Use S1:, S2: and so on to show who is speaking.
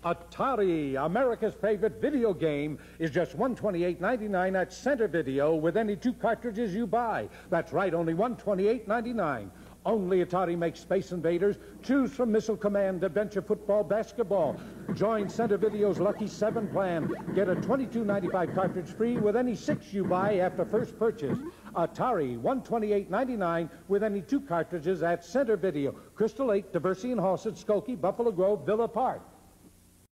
S1: Atari, America's favorite video game, is just $128.99 at Center Video with any 2 cartridges you buy. That's right, only $128.99. Only Atari makes Space Invaders. Choose from Missile Command, Adventure Football, Basketball. Join Center Video's Lucky 7 plan. Get a $22.95 cartridge free with any 6 you buy after first purchase. Atari, $128.99 with any 2 cartridges at Center Video. Crystal Lake, Diversey and Halsted, Skokie, Buffalo Grove, Villa Park.